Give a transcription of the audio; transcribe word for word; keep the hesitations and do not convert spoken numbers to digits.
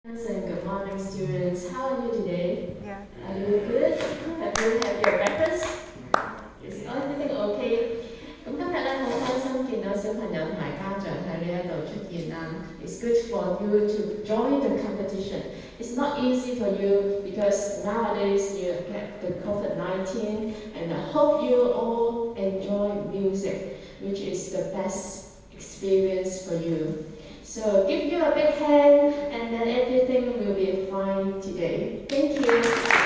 And good morning, students. How are you today? Yeah. Are you good? Have you had your breakfast? Is everything okay? 咁今日咧好開心見到小朋友同埋家長喺呢一度出現啦。It's good for you to join the competition. It's not easy for you because nowadays you get the COVID nineteen, and I hope you all enjoy music, which is the best experience for you. So give you a big hand, and then everything will be fine today. Thank you.